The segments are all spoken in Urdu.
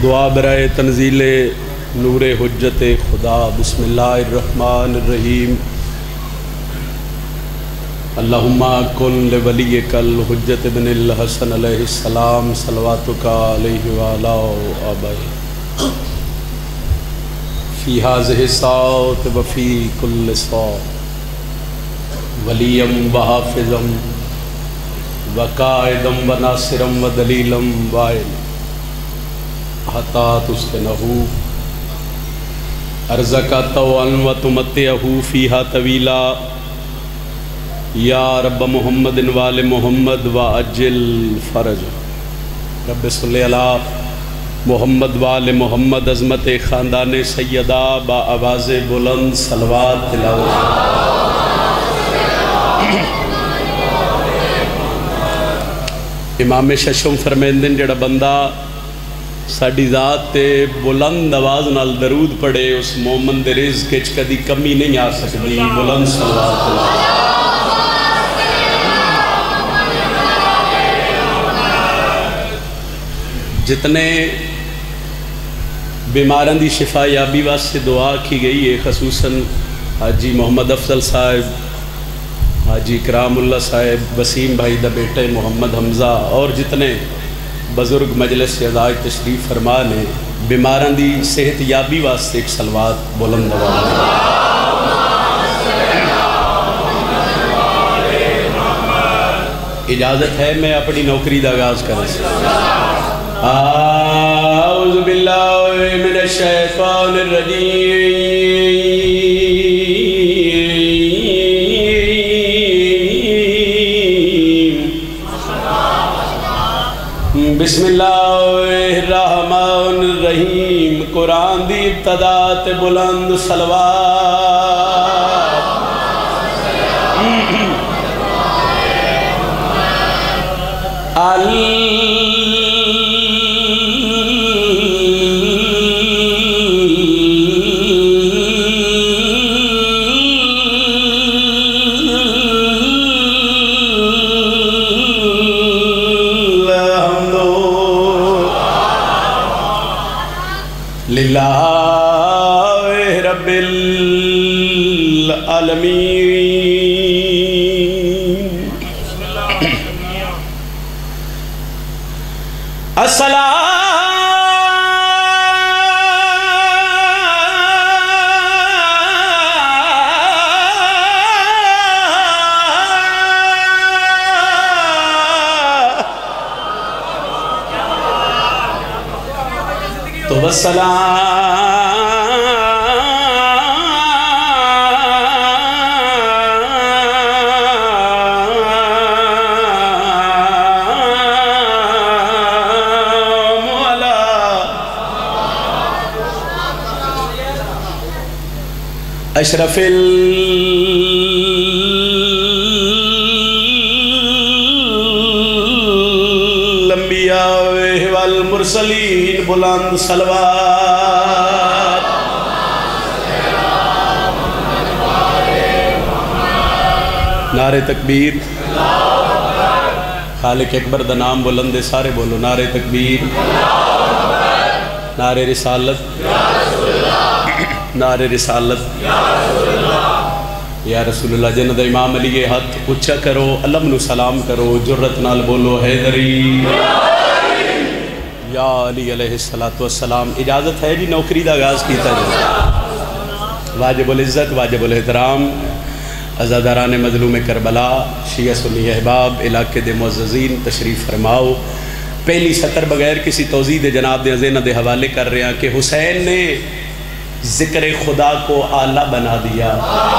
دعا برائے تنزیل نور حجت خدا۔ بسم اللہ الرحمن الرحیم۔ اللہم کن لولیک الحجت بن الحسن علیہ السلام صلواتک علیہ وعلا آبائہ فی ہذہ الساعۃ وفی کل ساعۃ ولیم وحافظم وقائدم وناصرم ودلیلم وائل حتی تسکنہو ارزقا طوعا وتمتعہو فیہا طویلا یا رب محمد وآل محمد وعجل فرج۔ رب صلی اللہ محمد وآل محمد عظمت خاندان سیدہ با آواز بلند صلوات تلاوت۔ امام ششم فرمیندن جڑا بندہ ساڑی ذات تے بلند آواز نال درود پڑے اس مومن دے رزق وچ کدی کمی نہیں آ سکتی۔ بلند صلوات اللہ۔ جتنے بیماران دی شفا یابی واسطے دعا کی گئی ہے، خصوصاً حاجی محمد افضل صاحب، حاجی اکرام اللہ صاحب، وسیم بھائی دا بیٹے محمد حمزہ اور جتنے بزرگ مجلس اعزاز تشریف فرما نے بیماران دی صحت یابی واسطے ایک صلوات بلند آواز۔ اجازت ہے میں اپنی نوکری دا آغاز کروں۔ اعوذ باللہ من الشیطان الرجیم۔ بسم اللہ الرحمن الرحیم۔ قرآن دی ابتدا تے بلند صلوات۔ للہ رب العالمین۔ الصلاۃ والسلام علی اشرف الانبیاء والمرسلین۔ بلند صلوات۔ نعرہ تکبیر۔ خالق اکبر دا نام بلند سارے بولو۔ نعرہ تکبیر، نعرہ رسالت، نعرہ رسالت یا رسول اللہ۔ جنہ دا امام علی ہاتھ اچھا کرو، علم نو سلام کرو، جرت نال بولو حیدری یا علی علیہ السلام۔ اجازت ہے جی نوکری دا آغاز کیتا جائے۔ واجب العزت، واجب الاحترام عزاداران مظلوم کربلا، شیعہ سنی احباب، علاقے دے معززین تشریف فرماؤ۔ پہلی سطر بغیر کسی توضیح دے جناب دے ذہن دے حوالے کر رہے ہیں کہ حسین نے ذکر خدا کو اعلیٰ بنا دیا۔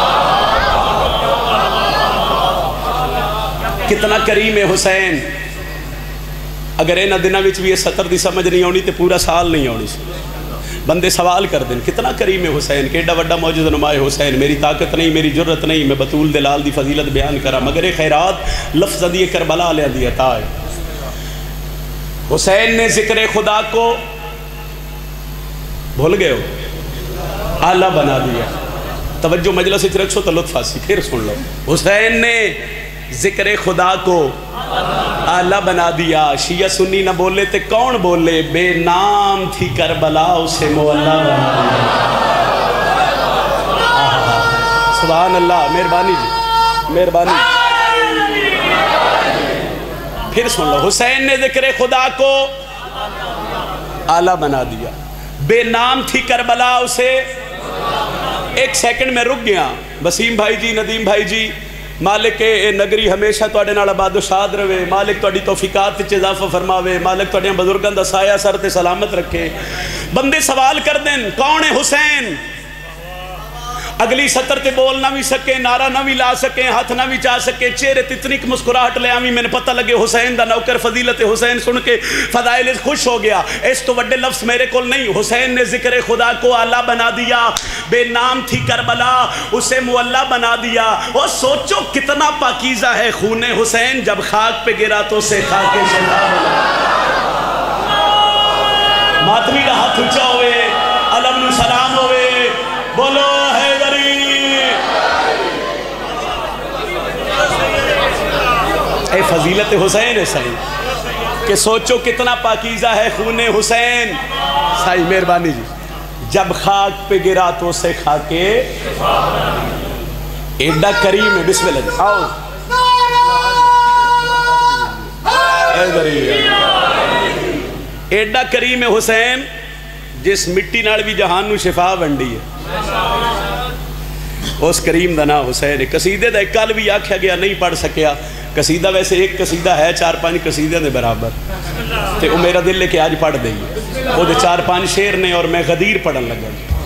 کتنا کریم ہے حسین۔ اگر اینا دنہ وچ بھی یہ سطر دی سمجھ نہیں ہونی تو پورا سال نہیں ہونی۔ بندے سوال کر دیں کتنا کریم ہے حسین، کیڑا وڈا موجزہ نمائے حسین، میری طاقت نہیں، میری جرت نہیں، میں بطول دلال دی فضیلت بیان کرا، مگر خیرات لفظ دی کربلا لے دی عطا ہے۔ حسین نے ذکر خدا کو بھول گئے ہو، اعلیٰ بنا دیا۔ توجہ مجلس سے رکھو تو لطف آسی، پھر سن لو۔ حسین نے ذکر خدا کو आला बना दिया। शिया सुन्नी न बोले तो कौन बोले, बे नाम थी करबला उसे मुअल्ला बना दिया। सुभान अल्लाह, मेहरबानी जी, मेहरबानी। फिर सुन लो, हुसैन ने जिक्र खुदा को आला बना दिया, बेनाम थी करबला उसे। एक सेकंड में रुक गया। वसीम भाई जी, नदीम भाई जी, मालिक ए नगरी हमेशा तुहाडे नाल आबादोशाद रहे, मालिक तुहाडी तौफीकात च इजाफा फरमावे, मालिक तुहाडियां बुजुर्गां दा साया सर ते सलामत रखे। बंदे सवाल कर देन कौन है हुसैन, अगली सतर ते बोल ना भी सके, नारा ना भी ला सके, हाथ ना भी चा सके, चेहरे तितनी की मुस्कुराहट ले आवी, मैंने पता लगे हुसैन दा नौकर, फजीलत हुसैन सुन के फदाइल खुश हो गया। इस तो वड्डे लफ्ज़ मेरे को नहीं। हुसैन ने जिक्र खुदा को आला बना दिया, बेनाम थी करबला उसे मुअल्ला बना दिया। और सोचो कितना पाकीज़ा है खूने हुसैन, जब खाक पे गिरा तो उसे खाके ज़िंदा बना। मातमी का हाथ ऊंचा होवे, अलम नु सलाम होवे, बोलो हैदरी। ए फजीलत हुसैन है सही, कि सोचो कितना पाकीज़ा है खूने हुसैन। सही मेहरबानी जी। जब खाक पे गिरा तो उसे खाके एडा करीम है। बिस्मिल्लाह जी, आओ एडा करीम है हुसैन, जिस मिट्टी नाल भी जहान नू शिफा वंडी है, उस करीम का नाम हुसैन है। कसीदे का एक कल भी आख्या गया, नहीं पढ़ सकिया कसीदा। वैसे एक कसीदा है 4-5 कसीदे के बराबर, तो वो मेरा दिल है कि आज पढ़ देंगे। वो 4-5 शेर ने और मैं गदीर पढ़न लगा।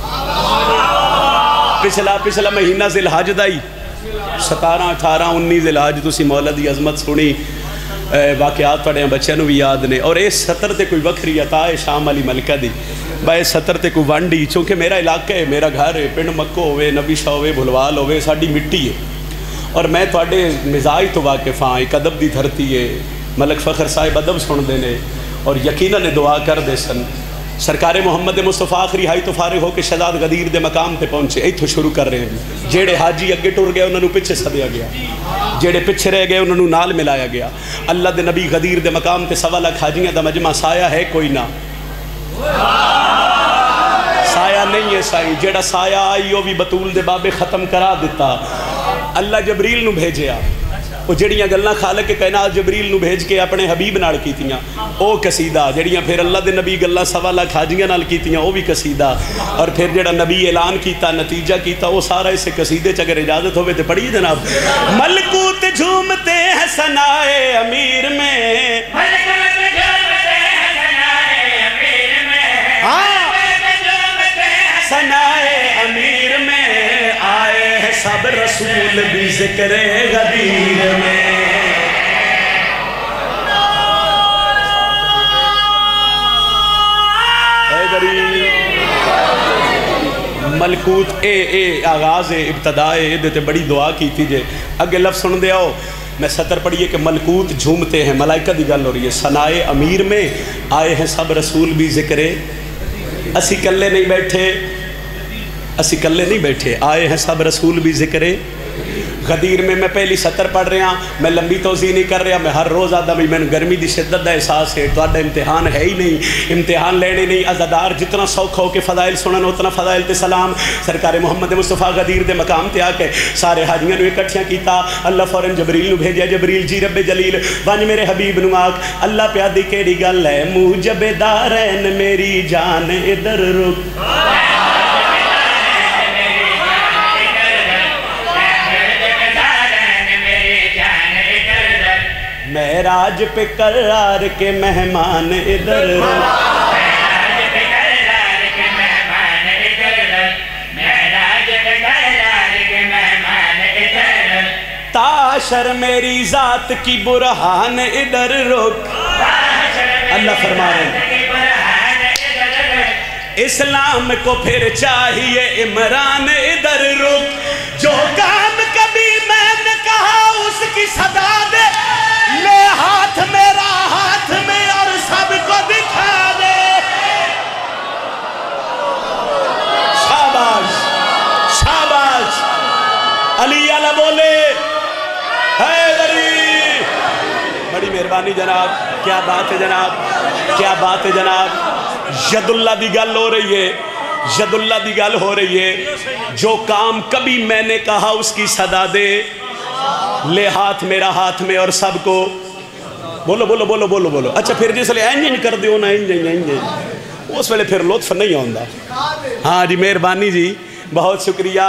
पिछला महीना जिलहज का ही 17, 18, 19 जिलहज, तुसी मौला दी अजमत सुनी, वाकयात तुहाडे बच्चों भी याद ने। और इस सतर ते कोई वखरी अता है शाम अली मलका दी, बाय सतर ते कोई वांडी, चूँकि मेरा इलाका है, मेरा घर है, पिंड मक्को होवे, नबी शाह होवे, भुलवाल होवे, साडी मिट्टी है। और मैं तुहाडे मिजाज तो वाकिफ हाँ। एक अदब की धरती है, मलक फखर साहिब अदब सुनते हैं और यकीनन दुआ करते सन। सरकार मुहम्मद मुस्तफा आखिरी हाई तो फारिग हो के शहजाद गदीर के मकाम पर पहुँचे। इत्थों शुरू कर रहे हैं। जेड़े हाजी अगे टुर गए उन्होंने पिछे सदिया गया, जेड़े पिछे रह गए उन्होंने नाल मिलाया गया। अल्लाह के नबी गदीर के मकाम पर 1.25 लाख हाजियां का मजमा, साया है कोई ना, साया नहीं है साई। जेड़ा साया आई वो भी बतूल दे बाबे ख़त्म करा दिता। अल्लाह जबरील नू भेजिया, वो जड़ियाँ गल्लां खालिक कायनात जबरील नू भेज के अपने हबीब नाल कीतियां, वो कसीदा। जड़ियाँ फिर अल्लाह दे नबी गल्लां 1.25 लाख हाजियां नाल कीतियां, वो भी कसीदा। और फिर जेड़ा नबी ऐलान किया, नतीजा किया, वो सारा इस कसीदे च अगर इजाजत होवे तो पढ़िए जनाब। मलकूत झूमते हैं सनाए अमीर में, सनाए अमीर में आए हैं सब रसूल भी ज़िक्र गदीर में। मलकूत ए आगाज़ है, इब्तदा है, ये बड़ी दुआ की थी जे। अगे लफ्ज़ सुन दे आओ, मैं सतर पढ़िए कि मलकूत झूमते हैं, मलाइका की गल हो रही है। सनाए अमीर में आए हैं सब रसूल भी ज़िक्र, असी कल्ले नहीं बैठे, असी कल्ले नहीं बैठे, आए हैं सब रसूल भी ज़िक्र गदीर में। मैं पहली सतर पढ़ रहा, मैं लंबी तोज़ी नहीं कर रहा। मैं हर रोज़ आता भी मैंने गर्मी की शिद्दत का एहसास है, तो इम्तिहान है ही नहीं, इम्तिहान लेने नहीं। अज़ादार जितना सौखा हो के फ़दाइल सुनन, उतना फ़दाइल ते सलाम। सरकार मुहम्मद मुस्तफा गदीर के मकाम पर आके सारे हाजियां इकट्ठियां किया। अल्लाह फौरन जबरील नू भेजा, जबरील जी रब्बे जलील वंज मेरे हबीब नू आख, अल्लाह प्यादी केड़ी गल है, मुजबेदारैन मेरी जान इधर रुक, महराज पे करार के मेहमान इधर, ताशर मेरी जात की बुरहान इधर रुक। अल्लाह फरमा रहे इस्लाम को फिर चाहिए इमरान इधर रुक, जो काम कभी मैंने कहा उसकी सदा दे, ले हाथ मेरा हाथ में और सबको दिखा दे। शाबाश शाबाश, अली अला बोले हैदरी, बड़ी मेहरबानी। مہربانی جناب، کیا بات ہے جناب، کیا بات ہے جناب. ید اللہ دی گل ہو رہی ہے، ید اللہ دی گل ہو رہی ہے. جو کام کبھی میں نے کہا اس کی صدا دے، لے ہاتھ میرا ہاتھ میں اور سب کو بولو بولو بولو بولو بولو. اچھا پھر جس لئے انجن کر دیو نا، انجن اس ویلے پھر لطف نہیں ہوندہ. ہاں جی مہربانی جی، بہت شکریہ.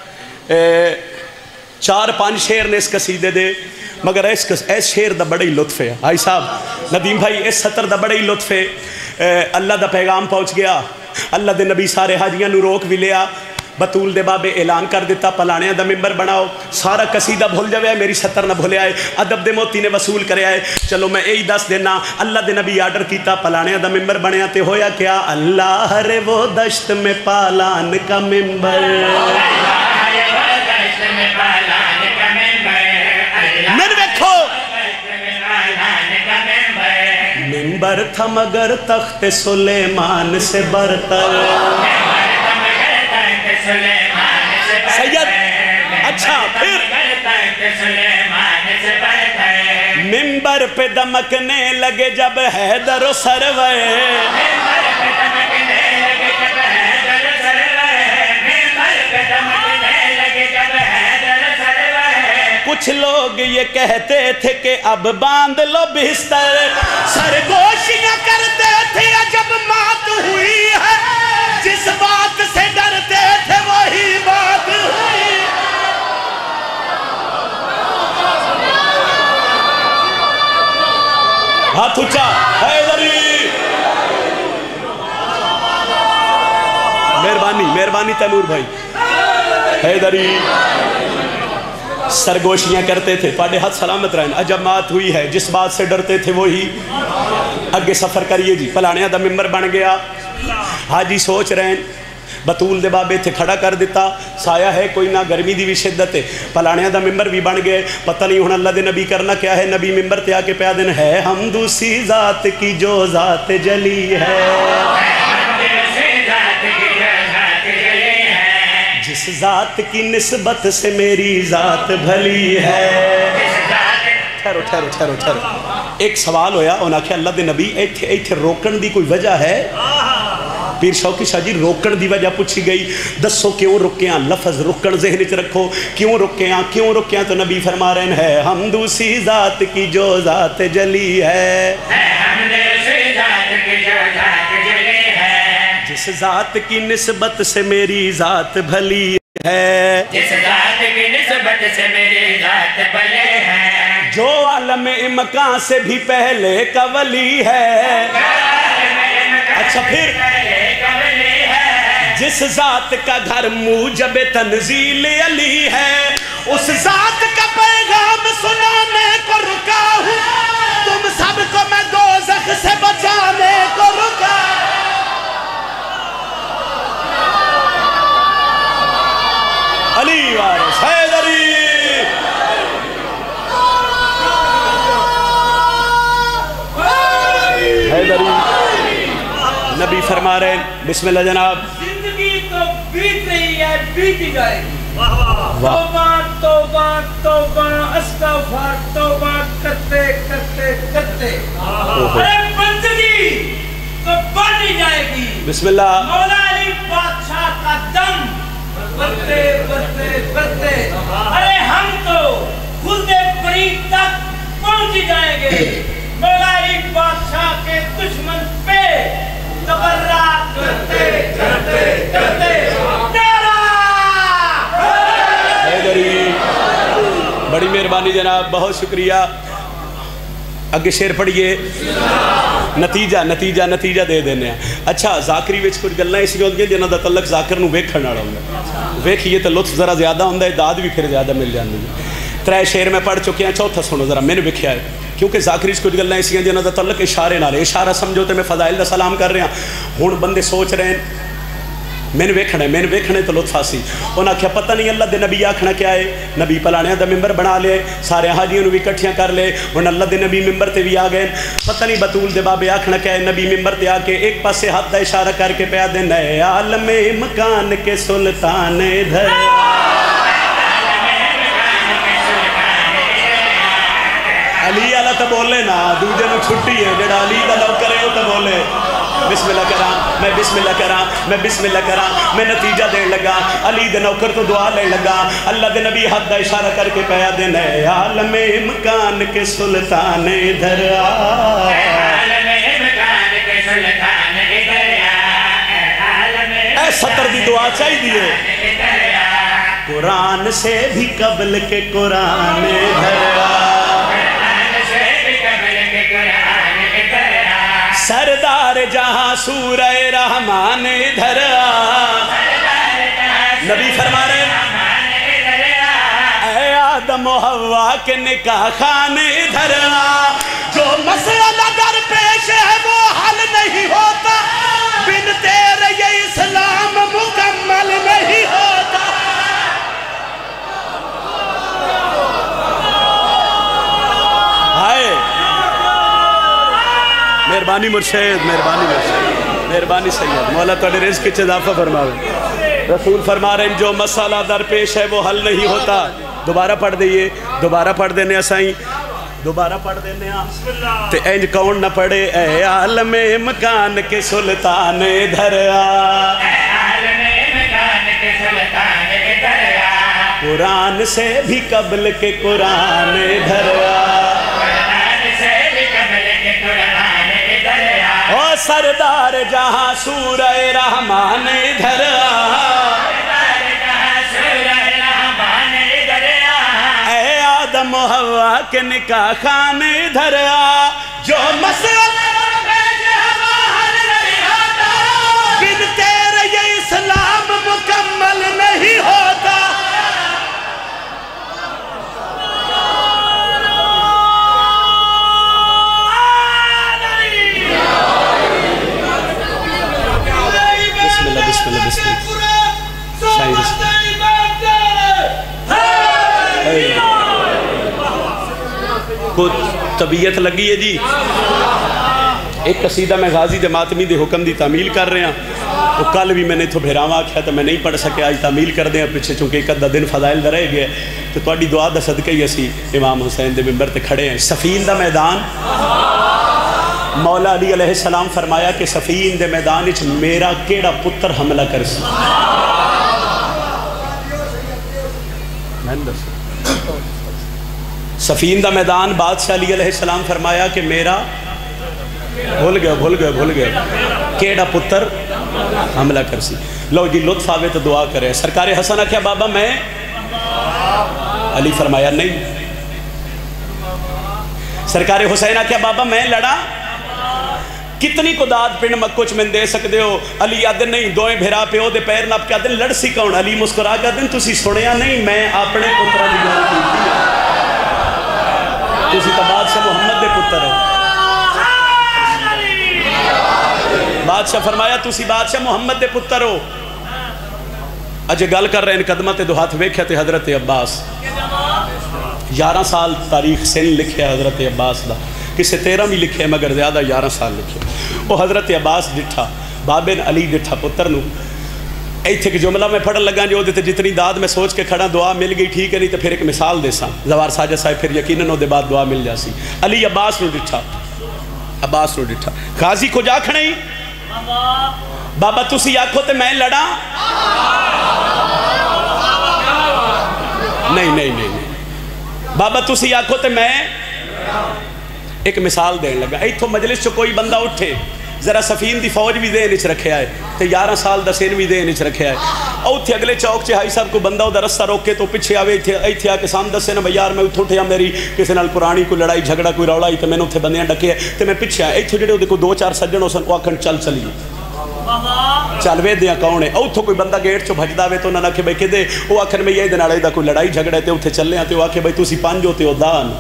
4-5 شعر نے اس قصیدے دے، مگر اس شعر دا بڑا ہی لطف ہے. آئی صاحب ندیم بھائی، اس سطر دا بڑا ہی لطف ہے. اللہ دا پیغام پہنچ گیا، اللہ دے نبی سارے حاجیاں نو روک بھی لیا. بطول دے بابے اعلان کر دیتا پلانیاں دا ممبر بناؤ. سارا قصیدہ بھول جاوے، میری سطر نہ بھولے آئے. ادب دے موتی نے وصول کرے آئے. چلو میں یہی دس دینا، اللہ دے نبی آرڈر کیتا پلانیاں دا ممبر بنیا تے ہویا کیا؟ اللہ رے وہ دشت میں پالان کا ممبر، میں دیکھو ممبر تھا مگر تخت سلیمان سے برتر. سید اچھا پھر ممبر پہ دمکنے لگے جب حیدر و سروے، کچھ لوگ یہ کہتے تھے کہ اب باندھ لو بستر، سرگوشیاں کرتے تھے جب مات ہوئی ہے، جس بات سے ڈرتے تھے وہی بات ہوئی. ہاتھ اچھا حیدری. مہربانی مہربانی تیمور بھائی. حیدری سرگوشیاں کرتے تھے، پاڑے ہاتھ سلامت رہن. عجب مات ہوئی ہے، جس بات سے ڈرتے تھے وہی. اگے سفر کریے جی. پلانیاں دا ممبر بن گیا. حاجی سوچ رہے ہیں، بطول دے بابے تھے کھڑا کر دیتا. سایہ ہے کوئی نہ، گرمی دی بھی شدت ہے. پلانیاں دا ممبر بھی بن گئے. پتہ نہیں ہونا اللہ دے نبی کرنا کیا ہے. نبی ممبر تے آکے پیا دن ہے حمد اسی ذات کی جو ذات جلی ہے، جس ذات کی نسبت سے میری ذات بھلی ہے. ٹھہرو ٹھہرو ٹھہرو ٹھہرو. ایک سوال ہویا، انہاں کہ اللہ دے نبی ایتھے روکن دی کوئی وجہ ہے؟ پیر شوقی شاہ جی روکن دی وجہ پوچھی گئی. دسو کیوں رکیاں؟ لفظ رکن ذہن وچ رکھو. کیوں رکیاں؟ کیوں رکیاں؟ تو نبی فرما رہے ہیں حمد اسی ذات کی جو ذات جلی ہے، جس ذات کی نسبت سے میری ذات بھلی ہے، جس ذات کی نسبت سے میری ذات بھلی ہے، جو عالم امکان سے بھی پہلے کا ولی ہے. اچھا پھر جس ذات کا گھر موجب تنزیل علی ہے، اس ذات کا پیغام سنانے کو رکا ہوں، تم سب کو میں دوزخ سے بچانے کو رکا. علی وارث حیدری. حیدری نبی فرما رہے ہیں بسم اللہ جناب. زندگی تو بیت رہی ہے، بیتی جائے گی. توبہ توبہ توبہ استغفار توبہ کرتے کرتے کرتے ارے بندگی تو بڑھ جائے گی. بسم اللہ. مولا علی بادشاہ کا دم بڑھتے بڑھتے بڑھتے ارے ہم تو خلد بری تک پہنچ جائیں گے. مولا علی بادشاہ کے دشمن پہ تبرات کرتے کرتے کرتے بڑی مہربانی جناب، بہت شکریہ. اگے شیر پڑھئے. نتیجہ نتیجہ نتیجہ دے دینے ہیں. اچھا ذاکری وچ کچھ گلنا اسی ہوندی ہیں جنہاں دا تعلق ذاکر نو ویکھن والا ہوندا. ویکھیے تے لطف ذرا زیادہ ہوندا ہے، داد بھی پھر زیادہ مل جاندی ہے. 3 شیر میں پڑھ چکے ہیں، چوتھا سنو ذرا میں نے ویکھیا ہے. کیونکہ ذاکری کچھ گلنا اسی ہیں جنہاں دا تعلق اشارے نال. اشارہ سمجھو تے میں فضائل دا سلام کر رہا ہوں. ہن بندے سوچ رہے ہیں میں نے ویکھنے تو لطف آسی. انہاں کیا پتہ نہیں اللہ دے نبی آکھنا کیا ہے. نبی پلانیاں دا ممبر بنا لے، سارے حاجیوں بھی کٹھیاں کر لے. ہن اللہ دے نبی ممبر تے بھی آ گئے. پتہ نہیں بطول دے بابے آکھنا کیا ہے. نبی ممبر تے آ کے ایک پاسے ہاتھ دا اشارہ کر کے پیا دے نئے عالم مکان کے سلطان ادھر، علی اللہ تو بولے نا دوجے نو چھٹی ہے جڑا علی دا نوکر ہے وہ تو بولے بسم اللہ کرا میں بسم اللہ کرا میں بسم اللہ کرا میں نتیجہ دین لگا علی دے نوکر تو دعا لے لگا اللہ دے نبی حد دا اشارہ کر کے پیا دین ہے عالم امکان کے سلطان ادھر آ عالم امکان کے سلطان ادھر آ اے سطر دی دعا چاہی دیئے قرآن سے بھی قبل کے قرآن ادھر آ سردار جہاں سورہ رحمان ادھر آ نبی فرما رہے اے آدم و حوا کے نکاح خان ادھر آ جو مسئلہ در پیش ہے وہ حل نہیں ہوتا بن تیرے یہ اسلام مکمل نہیں ہوتا آئے مہربانی مرشد مہربانی مرشد مہربانی سید مولا تھوڑے رزق کے اضافہ فرماوے رسول فرما رہے ہیں جو مسئلہ درپیش ہے وہ حل نہیں ہوتا دوبارہ پڑھ دئیے دوبارہ پڑھ دینے اسائیں دوبارہ پڑھ دینے تے اینج کون نہ پڑھے اے عالم مکان کے سلطان ادھر آ قرآن سے بھی قبل کے قرآن ادھر آ او سردار جہاں سورہ رحمان ادھر آ اے آدم و حوا کے نکاح خان ادھر آ جو مسئلہ بن تیرے یہ اسلام مکمل نہیں ہوتا بسم اللہ بسم اللہ شاہی بسم کو طبیعت لگی ہے جی ایک قصیدہ میں غازی دے ماتمی دے حکم دی تعمیل کر رہے ہیں وہ کل بھی میں نے تو بھیراواں کیا تو میں نہیں پڑھ سکے آج تعمیل کر دیں پیچھے چونکہ ایک ادھا دن فضائل دا رہ گئے تو تواڈی دعا دا صدقہ ہی اسی امام حسین دے ممبر تے کھڑے ہیں صفین دا میدان مولا علی علیہ السلام فرمایا کہ صفین دے میدان اچھ میرا کیڑا پتر حملہ کر سی صفین دا میدان بادشاہ علی علیہ السلام فرمایا کہ میرا بھول گیا کیڑا پتر حملہ کر سی لو جی لطف آوے تو دعا کرے سرکار حسنہ کیا بابا میں علی فرمایا نہیں سرکار حسینہ کیا بابا میں لڑا کتنی کو داد پنڈ مکوچ میں دے سکتے ہو علی آدن نہیں دوئیں بھیرا پہ ہو دے پیر نپ کے آدن لڑ سی کون علی مسکرا کے آدن تُسی سنیا نہیں میں اپنے پترہ دی جان کی تُسی تو بادشاہ محمد دے پتر ہو بادشاہ فرمایا تُسی بادشاہ محمد دے پتر ہو اجے گل کر رہے ہیں قدمہ تے دو ہاتھ ویکھیا تے حضرت عباس 11 سال تاریخ سن لکھے حضرت عباس دا کسے 13 بھی لکھے مگر زیادہ 11 سال لکھے وہ حضرت عباس ڈٹھا بابن علی ڈٹھا پتر نو ایتھے کہ جملہ میں پڑھن لگا جو دیتے جتنی داد میں سوچ کے کھڑا دعا مل گئی ٹھیک ہے نہیں تو پھر ایک مثال دے ساں زوار ساجد صاحب پھر یقیناً دے بعد دعا مل جاسی علی عباس نو ڈٹھا غازی کو جا کھڑے ہی بابا تُسی آکھو تے میں لڑا نہیں بابا تُسی آکھو تے میں ایک مثال دین لگا ایتھو مجلس چو کوئی بندہ اٹھے ذرا صفین دی فوج بھی دین اچھ رکھے آئے تے 11 سال دا سین بھی دین اچھ رکھے آئے او تھے اگلے چوک چے ہائی صاحب کو بندہ دا رستہ روکے تو پچھے آوے ایتھے آکے سام دسے نا بیار میں اتھو ٹھیا میری کسی نال پرانی کوئی لڑائی جھگڑا کوئی روڑائی تے میں نے اتھے بندیاں ڈکے تے میں پچھے آئے ایتھو جڑے دیکھو 2-4 سجن ہو سن وہ آکھن چل چلیے چلوے دیاں کون ہے او اتھو کوئی بندہ گیٹ چو بھج داوے تو نہ نکھے بھائی کہ دے وہ آکھن میں یہ دن آڑے دا کوئی لڑائی جھگڑے تے اتھے چلے آتے وہ آکھے بھائی تُسی پانچ ہوتے ہو دان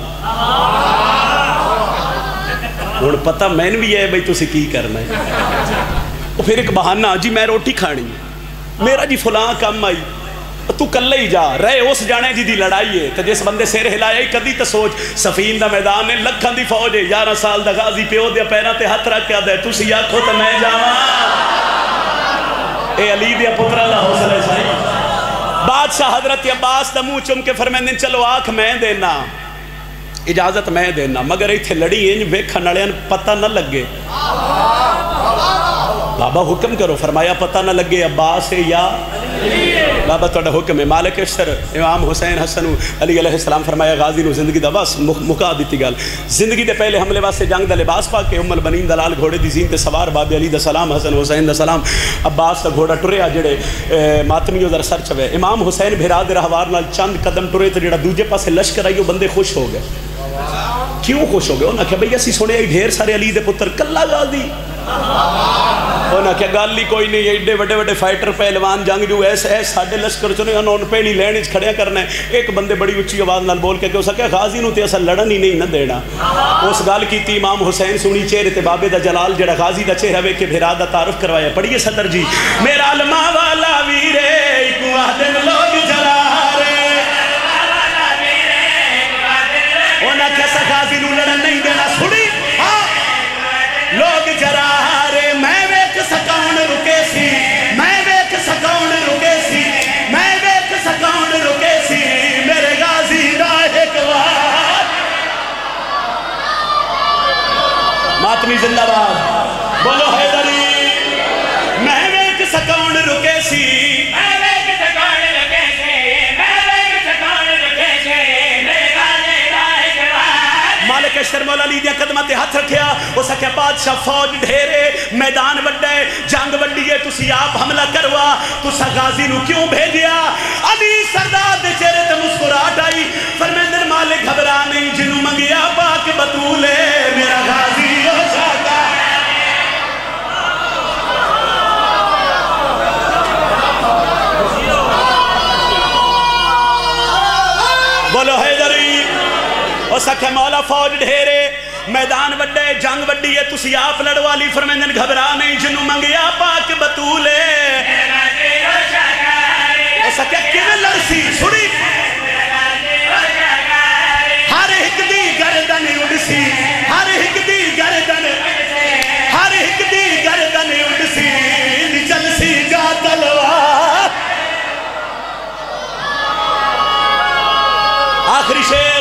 اور پتہ میں بھی ہے بھائی تُسی کی کرنا ہے وہ پھر ایک بہانہ جی میں روٹی کھانی ہے میرا جی فلاں کام آئی تو کلے ہی جا رہے اس جانے جی دی لڑائی ہے تو جس بندے سیر ہلایا ہی کدی تو سوچ صفین دا میدان ہے لکھن دی فوج ہے 11 سال دا غازی پیو دیا پیرہ تے ہاتھ رکھ کے آدھے تُسی آکھو تو میں جاواں اے علی دیا پتر اللہ حوصلہ صحیح بادشاہ حضرت عباس دا منہ چم کے فرمائیں چلو آنکھ میں دینا اجازت میں دینا مگر ایتھے لڑی انج ویکھن والے پتہ نہ لگے بابا حکم کرو فرمایا پتہ نہ لگے عباس ہے یا بابا تھوڑا حکم ہے مالک اشتر امام حسین حسن علی علیہ السلام فرمایا غازی نو زندگی دا بس مکا دیتی گل زندگی دے پہلے حملے واسطے جنگ دا لباس پا کے ام البنین دلال گھوڑے دی زین تے سوار بابے علی دا سلام حسن حسین دا سلام عباس دا گھوڑا ٹریا جڑے ماتمیوں در سر چوے امام حسین بھرا دے رہوار نال چند قدم ٹرے تے جڑا دوجے پاسے لشکر آئیو بندے خوش ہو گئے کیوں خوش ہو گئے انہاں کہا بھئی اسی سنے ڈھیر سارے علی دے پتر کلا غازی انہاں کہا گالی کوئی نہیں ایڈے وڈے وڈے فائٹر پہلوان جنگ جو ایسے ساڑھے لشکر چنے انہوں پہلی لینج کھڑیا کرنا ہے ایک بندے بڑی اچھی آواز نال بول کے کہ اسا کہا غازی نو تے اسا لڑن ہی نہیں نہ دینا اس گال کی تی امام حسین سنی چہرے تے بابے دا جلال جڑا غازی دا چہرہ وے کے بھرا دا تعارف کروایا پڑھیے صدر جی میرا علمہ والا ویرے ایک واحد لوگ جلا کیسا غازی نو لڑن نہیں دینا سنی لوگ جرا رے میں ویک سکاؤن رکے سی میں ویک سکاؤن رکے سی میں ویک سکاؤن رکے سی میرے غازی راہ کوار ماتمی زندہ باد بولو حیدری میں ویک سکاؤن رکے سی مالک اشتر مولا لی دیا قدمت ہاتھ رکھیا اس کے بادشاہ فوج ڈھیرے میدان وڈے جنگ وڈیے تسی آپ حملہ کروا تسا غازی نو کیوں بھیجیا علی سردار دے چہرے تے مسکراہٹ آئی فرمیندر مالک گھبرا نہیں جنوں منگیا پاک بطولے میرا غازی ہو جاتا بولو حیدری اس کے مولا فوج ڈھیرے میدان وڈے جنگ وڈی ہے تسی آپ لڑوالی فرمیندن گھبرا نہیں جنوں منگیا پاک بطولے اس کے کیویں لڑسی سڑی ہر ایک دی گردن اڑسی ہر ایک دی گردن ہر ایک دی گردن اڑسی چلسی گا تلوار آخری شیر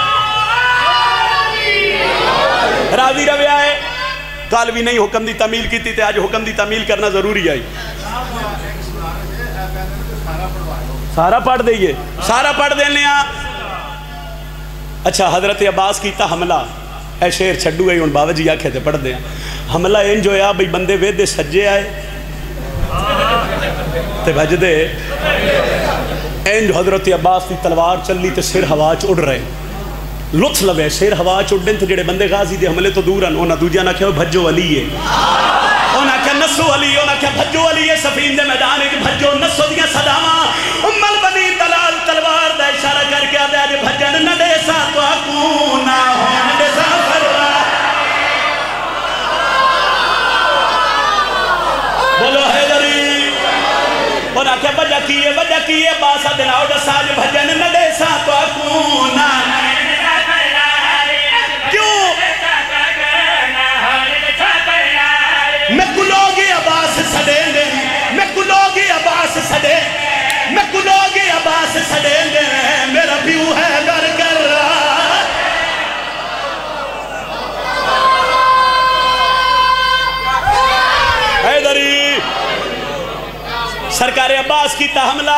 راضی روے آئے کال بھی نہیں حکم دی تعمیل کی تھی آج حکم دی تعمیل کرنا ضروری آئی سارا پڑھ دئیے سارا پڑھ دینے اچھا حضرت عباس کیتا حملہ اے شیر چھڑو گئی ان باوہ جی آکھے تھے پڑھ دیں حملہ ان جو ہے بھئی بندے ویدے سجے آئے تے بھج دے ان جو حضرت عباس کی تلوار چلی تے سر ہوا چ اڑ رہے لطف لوے سیر ہوا چوڑن تھے جڑے بندے غازی دے حملے تو دورن اونا دوجہ نہ کہو بھجو علی ہے اونا کہا نسو علی اونا کہا بھجو علی ہے سفین دے میدان ایک بھجو نسو دیا صدامہ ام البنین دلال تلوار دا اشارہ کر کے آدھے آجے بھجن نہ دے سا تو اکونا ہون دے سا فروا بولو حیدری اونا کہا وجہ کیے باسا دناؤ دا ساج بھجن نہ دے سا تو اکونا میں کلوگی عباس سڑیں دے میں کلوگی عباس سڑیں میں کلوگی عباس سڑیں دے میرا پیو ہے گر کر رہا حیدری سرکار عباس کی حملہ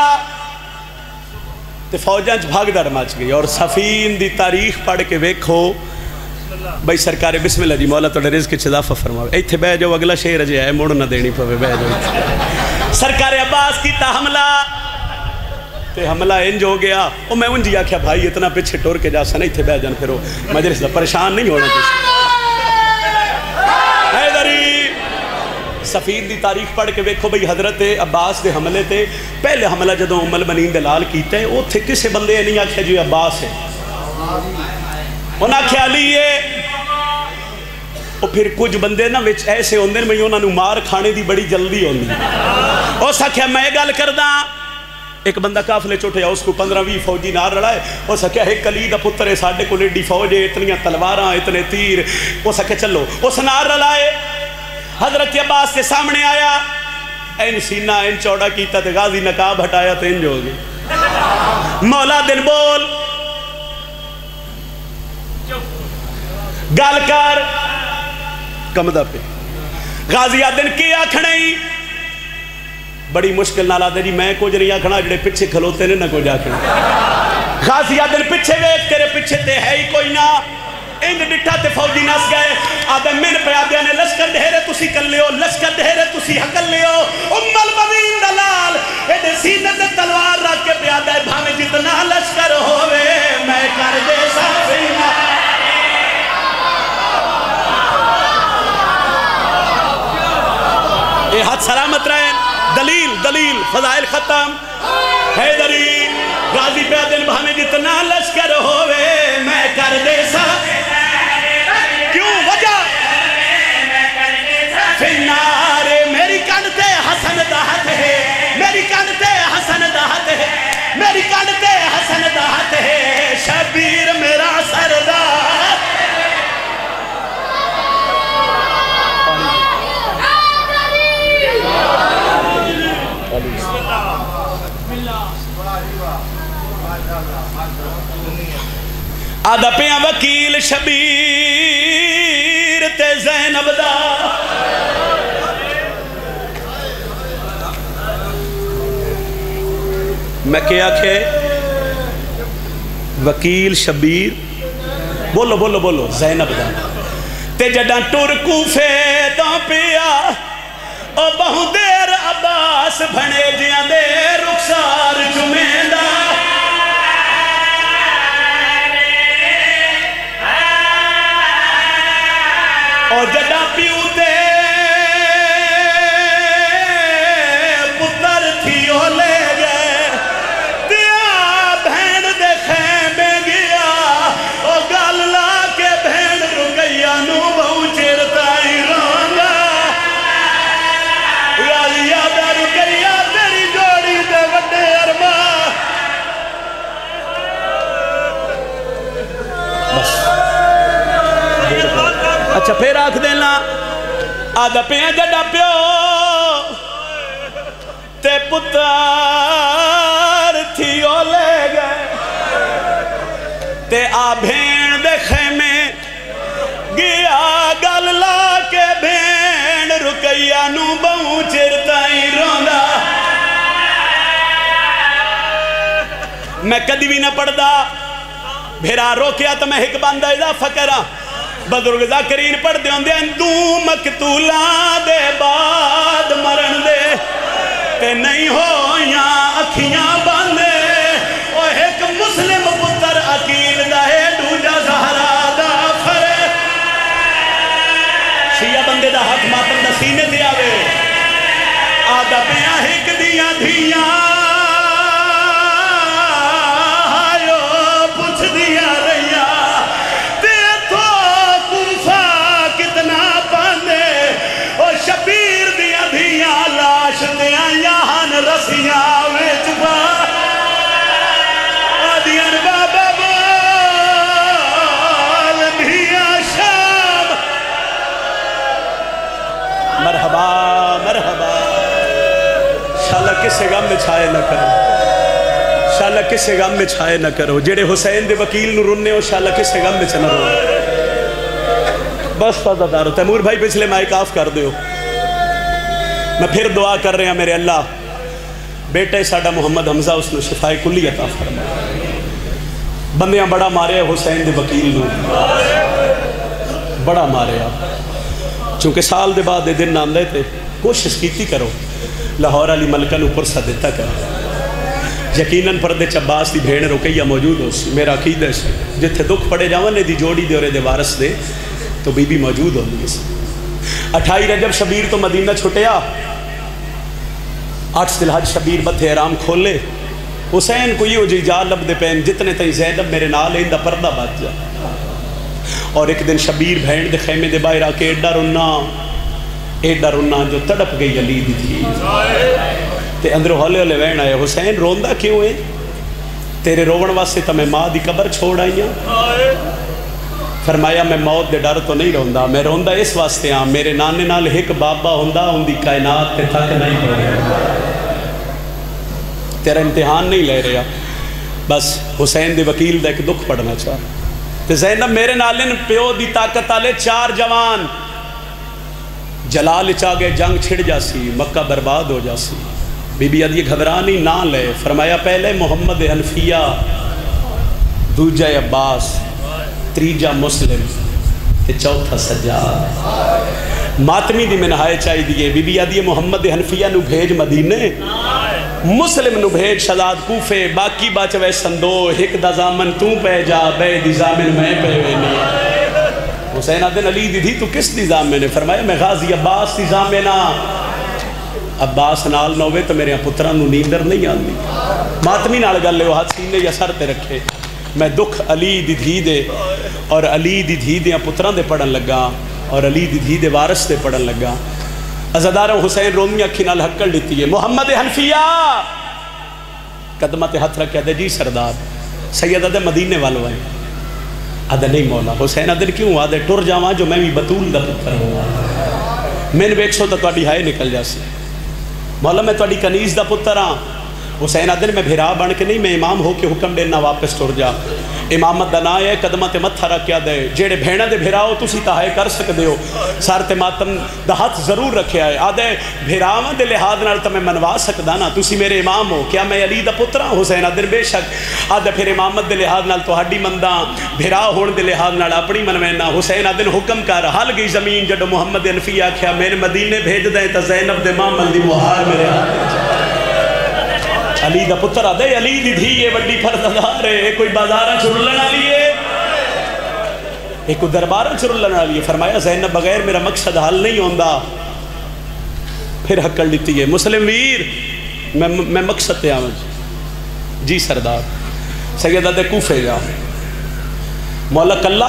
تے فوجانچ بھاگ دڑ مچ گئی اور سفین دی تاریخ پڑھ کے ویکھو بھائی سرکار بسم اللہ جی مولا توڑے رزق چھ اضافہ فرماؤ ایتھے بے جو اگلا شیر اجے ہے موڑ نہ دینی پوے بے جو سرکار عباس کی حملہ تے حملہ انج ہو گیا اور میں ان جی آکھیا بھائی اتنا پیچھے ٹور کے جا سن ایتھے بے جان پھرو مجلس دا پریشان نہیں ہونا کسی حیدری سفین دی تاریخ پڑھ کے ویکھو بھئی حضرت عباس دے حملے تے پہلے حملہ جدوں ام البنین دلال کیتا ہے وہ تھے کسے بندے نہیں آکھیا جو عباس ہے انہاں خیالی ہے اور پھر کچھ بندے نہ وچ ایسے ہوندے میں انہاں نو مار کھانے دی بڑی جلدی ہوندی او سکھیا میں گل کردا ایک بندہ قافلے چوٹیا اس کو 15-20 فوجی نار لڑائے او سکھیا ایک علی دا پتر ہے ساڈے کول ایڈی فوج ہے اتنی تلواراں اتنے تیر او سکھیا چلو اس نار لڑائے حضرت عباس کے سامنے آیا این سینہ این چوڑا کیتا تے غازی نقاب ہٹایا تے انج ہو گئی مولا دن بول گل کر کمدا پہ غازی آدن کی آکھنا ہی بڑی مشکل نال آدھے جی میں کچھ نہیں آکھنا جڑے پیچھے کھلوتے نے نہ کچھ آکھنا غازی آدن پیچھے ویکھ تیرے پیچھے تے ہے ہی کوئی نہ ان ڈٹھا تے فوجی نس گئے آدم من پہ آدھیا نے لشکر دہرے تسی کر لیو لشکر دہرے تسی حکل لیو ام المبین دلال ایڈے سینے تے تلوار رکھ کے پہ آدھا ہے بھامے جتنا لشکر ہوئے میں کر دے سافینا اے ہاتھ سلامت رہے دلیل فضائل ختم حیدری غازی پہ آدھن بھامے جتنا لشکر ہوئے میں کر دے سافینا کیوں وجہ فنارے میری کانتے حسن دہت ہے میری کانتے حسن دہت ہے میری کانتے حسن دہت ہے شبیر میرا سردار آدھا پیاں وکیل شبیر تے زینب دا میں کیا کہ وکیل شبیر بولو زینب دا تے جڑا ٹرکو فیداں پیا او بہو دیر عباس بھنے جیاں دے رخسار جمیندہ اور جڑا پیو دے پتر تھیو لے گئے دیا بھین دے خیمے گیا او گال لا کے بھین رکیا نو بہو چرتائی رونگا غالیا دا رکیا تیری جوڑی دے وڈے ارما بس اچھا پھر آکھ دینا آدھا پیاں جڑا پیو تے پتر تھیو لے گئے تے آ بھین دے خیمے گیا گل لا کے بھین رکیا نو بہو چرتائی روندا میں کدی بھی نہ پڑھ دا بھیرا روکیا تو میں ایک باندھا اضافہ کرا بدرگ ذاکرین پڑھ دے ہوندے اندو مقتولاں دے بعد مرن دے تے نہیں ہو یا اکھیاں باندے او ایک مسلم پتر عقیل دا ہے دوجا زہرا دا فرے شیعہ بندے دا حق ماتم دا سینے دے آوے آدھا پیاں ایک دیاں دھیاں رسیاں ویچ با آدیان بابا بال دھیاں شام مرحبا شاءاللہ کسے غم میں چھائے نہ کرو شاءاللہ کسے غم میں چھائے نہ کرو جیڑے حسین دے وکیل نو رننے ہو شاءاللہ کسے غم میں چھنا رو بس فضا دارو تیمور بھائی پچھلے مائک آف کر دیو میں پھر دعا کر رہے ہیں میرے اللہ بیٹے ساڑھا محمد حمزہ اس نے شفائے کلی عطا فرما بندیاں بڑا مارے حسین دے وکیل نو بڑا مارے چونکہ سال دے بعد دے دن نام دے تھے کوشش کیتی کرو لاہور علی ملکہ نو پرسا دیتا کرو یقیناً پردے چباس دی بھیڑ رکیہ موجود ہو سی میرا عقیدہ سے جتھے دکھ پڑے جاوانے دی جوڑی دے اور دے وارث دے تو بی بی موجود ہو لی 28 رجب شبیر تو مدینہ چھٹیا 8 ذی الحج شبیر بتھے احرام کھولے حسین کو یہ جی جا لب دے پین جتنے تائیں زینب میرے نال ایندہ پردہ بات جا اور ایک دن شبیر بھینڈ دے خیمے دے باہر آکے ایڈا رنا جو تڑپ گئی علی دی تھی تے اندرو ہولے ہولے وین آئے حسین روندہ کیوں ہے تیرے روون واسے تا میں ماں دی قبر چھوڑ آئی ہوں فرمایا میں موت دے ڈر تو نہیں روندہ میں روندہ اس واسطے ہاں میرے نانے نال ایک بابا ہوندہ ان دی کائنات تے تھک نہیں ہو رہا تیرا امتحان نہیں لے رہا بس حسین دے وکیل دا ایک دکھ پڑھنا چاہ تے زینب میرے نالن پیو دی طاقت آلے 4 جوان جلال چاہ گئے جنگ چھڑ جاسی مکہ برباد ہو جاسی بی بی ادھی گھبرانی نہ لے فرمایا پہلے محمد حنفیہ دوجہ عباس تریجہ مسلم تے چوتھا سجاد ماتمی دی منہائے چاہی دیئے بی بی ادھی محمد حنفیہ نو بھیج مدینے مسلم نو بھیج شداد کوفے باقی باچوے سندو ہک دا زامن تو پہ جا بے دی زامن میں پہ وینی حسین آدھن علی دی تھی تو کس دی زامن ہے فرمایا میں غازی عباس دی زامنہ عباس نال نوے تو میرے پتران نو نیندر نہیں آندی ماتمی نال گل لے وہ ہاتھ سینے یا سر تے رکھے میں دکھ علی دی دھی دے اور علی دی دھی دے پتران دے پڑھن لگا اور علی دی دھی دے وارث دے پڑھن لگا ازاداروں حسین رومی اکھی نال حکل لیتی ہے محمد حنفیہ قدمہ تے ہاتھ رکھے دے جی سردار سید دے مدینے والو آئے آدھے نہیں مولا حسین آدھے کیوں آدھے ٹر جاواں جو میں بھی بطول دا پتر ہوا میں نے بیک سو تو تواڈی ہائے نکل جاسی مولا میں تواڈی کنیز دا پتر ہاں حسین آدھے میں بھیرا بن کے نہیں میں امام ہو کے حکم دینا واپس ٹر جا امامت دا نا ہے قدمہ تے متھا رکھیا دے جیڑے بھیڑا دے بھیراؤ تسی تاہے کر سکتے ہو سار تے ماتم دا ہاتھ ضرور رکھیا ہے آدھے بھیراؤں دے لحاظ نال تا میں منوا سکدا نا تسی میرے امام ہو کیا میں علی دا پترا حسین آدھے بے شک آدھے پھر امامت دے لحاظ نال تو ہڈی منداں بھیراؤ ہون دے لحاظ نال اپنی منوینا حسین آدھے حکم کر حل گئی زمین جڑو محمد حنفیہ کیا میرے مدینے بھیج دیں تا زینب دے مامل دی مہار میرے ہاتھ علی دا پتر آدھے علی دی دھی یہ وڈی پردادار ہے کوئی بازارہ چھرلنا لیے ایک کوئی دربارہ چھرلنا لیے فرمایا زینب بغیر میرا مقصد حل نہیں ہوندہ پھر حکل لیتی ہے مسلم ویر میں مقصد تے آمد جی سردار سید آدھے کوفے جا مولا کلا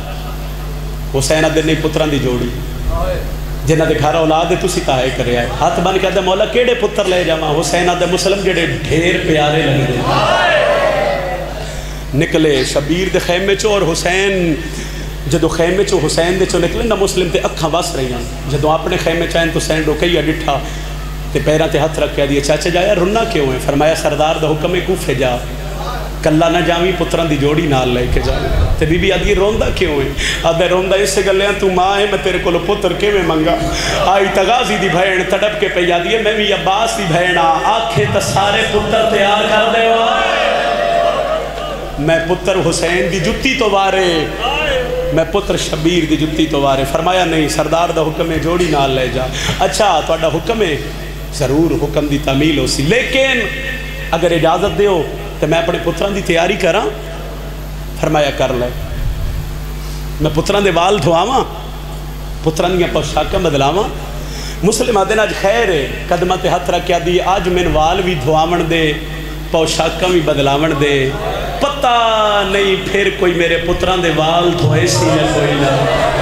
حسین آدھے نہیں پتران دی جوڑی جنہ دے گھر اولاد ہے تسی تاہے کرے آئے ہاتھ بن کے آدھے مولا کیڑے پتر لے جاما حسین آدھے مسلم جڑے ڈھیر پیارے لگ دے نکلے شبیر دے خیمے چو اور حسین جدو خیمے چو حسین دے چو نکلے نا مسلم تے اکھاں بس رہی ہیں جدو اپنے خیمے چاہیں تو حسین روکئی اڈٹھا تے پیران تے ہاتھ رکھ کے دیا چاچے جایا رننا کیوں ہیں فرمایا سردار دا حکم کوفے جا کلا نہ جاویں پتران دی جوڑی نال لے کے جاویں تے بی بی آدھی روندہ کیوں ہے آدھے روندہ اس سے گلے ہیں تو ماں ہے میں تیرے کو پتر کے میں منگا آئی تغازی دی بھین تڑپ کے پہ یادی ہے میں بھی عباس دی بھین آنکھیں تا سارے پتر تیار کر دے ہو میں پتر حسین دی جتی تو وارے میں پتر شبیر دی جتی تو وارے فرمایا نہیں سردار دا حکم ہے جوڑی نال لے جا اچھا تو اڈا حکم ہے ضرور حکم دی تعمیل ہو سی لیکن اگر اجازت دے ہو تو میں اپنے پتران دی تیاری کراں فرمایا کر لے میں پتران دے وال دھواواں پتران دیا پوشاکاں بدلاواں مسلم آدھے آج خیر ہے قدمہ تے ہاتھ رکھیا دی آج میں وال بھی دھواون دے پوشاکاں بھی بدلاون دے پتہ نہیں پھر کوئی میرے پتران دے وال دھوئے سی یا کوئی نہ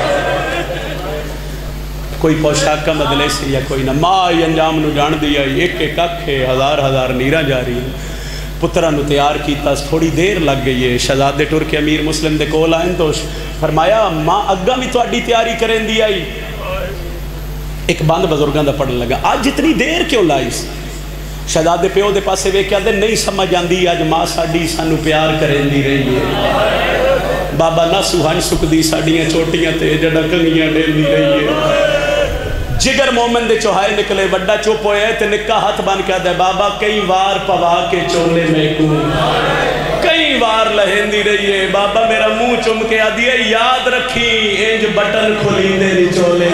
کوئی پوشاکاں بدلے سی یا کوئی نہ ماں انجام نو جان دیا ایک ایک اکھے ہزار نیرہ جاری ہے پتران نو تیار کیتا تھوڑی دیر لگ گئی ہے شہزادے ٹر کے امیر مسلم دے کول آئیں تو فرمایا ماں اگا بھی تو اڈی تیاری کریں دی آئی ایک باندھ بزرگاں دا پڑھن لگا آج جتنی دیر کیوں لائیس شہزادے پیو دے پاسے وے کیا دے نہیں سمجھ آندی آج ماں ساڑی سانو پیار کریں دی رہی ہے بابا نہ سوہن سکھ دی ساڑیاں چوٹیاں تے جڑا کنگیاں دین دی رہی ہے جگر مومن دے چوہائے نکلے وڈا چوپ ہوئے تے نکا ہاتھ بان کیا دے بابا کئی وار پوا کے چولے میں کو کئی وار لہندی رہی ہے بابا میرا منہ چم کے آدھی ہے یاد رکھی انج بٹن کھلی دے دی چولے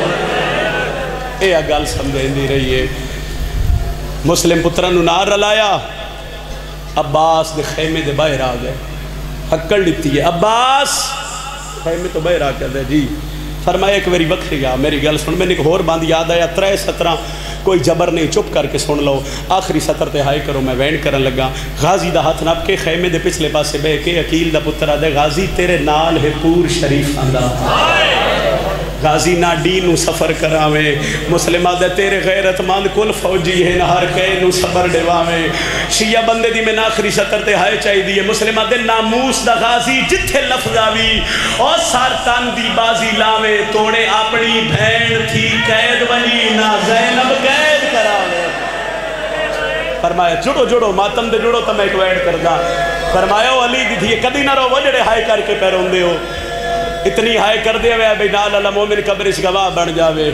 اے اگال سمجھیں دی رہی ہے مسلم پتران نار رلایا عباس دے خیمے دے باہر آ گئے حکل لیتی ہے عباس خیمے تو باہر آ کر دے جی فرمایا ایک ویری وقت گیا میری گل سن میں نے ایک اور باندھ یاد آیا 3 17 کوئی جبر نہیں چپ کر کے سن لو آخری سطر تے ہائے کرو میں وینڈ کرن لگا غازی دا ہاتھ نپ کے خیمے دے پچھلے پاسے بے کے عقیل دا پتر آدھے غازی تیرے نال ہے پور شریف آندہ غازی نہ ڈینو سفر کراویں مسلمہ دے تیرے غیرت مند کل فوجی ہے نہ ہر کئی نو سفر ڈیواویں شیعہ بندے دی میں آخری سطر تے ہائے چاہی دیئے مسلمہ دے ناموس دا غازی جتھے لفظ آوی اور سارتان دی بازی لاویں توڑے اپنی بھین تھی قید ونی نہ زینب قید کراویں فرمایا جڑو جڑو ماتم دے جڑو تو میں ایک ویڈ کردہ فرمایا علی دی دھی کدی نہ رو جڑے ہائے کر کے پہ روندے ہو، اتنی ہائے کر دے ہوئے بھئی نال اللہ مومن قبر اس گواہ بن جاوے۔